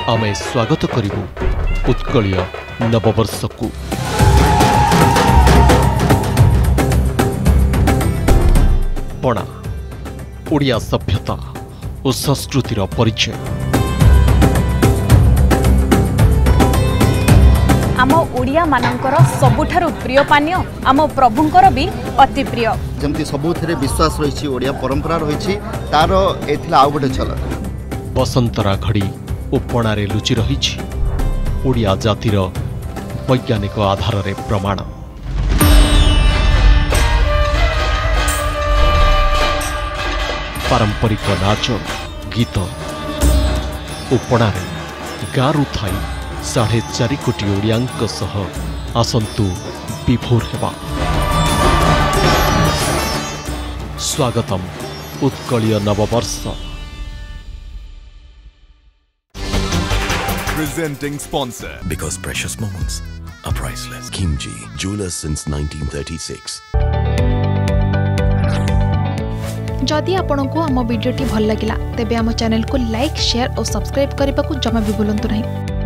आमे स्वागत करिबु उत्कलीय नववर्ष को। पणा ओडिया सभ्यता और संस्कृतिर परिचय। आम ओडिया मानकर सबुठारु प्रिय पानीय आम प्रभुंकर भी अति प्रिय। जमती सबुथिरे विश्वास रही ओडिया परंपरा रही तार एथिला आउ गोटे झलक। बसंतरा घड़ी और पणारे लुचि रही ओडिया जातिर वैज्ञानिक आधार रे प्रमाण। पारंपरिक नाच गीत उपणारे गारु थाई 4.5 कोटी ओडियांक सह आसंतु विभोर हेबा। स्वागतम उत्कलीय नववर्ष। Presenting sponsor. Because precious moments are priceless. Kimchi, jewelers since 1936. जदि आपंक आम भिडी भल लगा तेब आम चैनल को लाइक शेयर और सब्सक्राइब करने को जमा भी भूलु नहीं।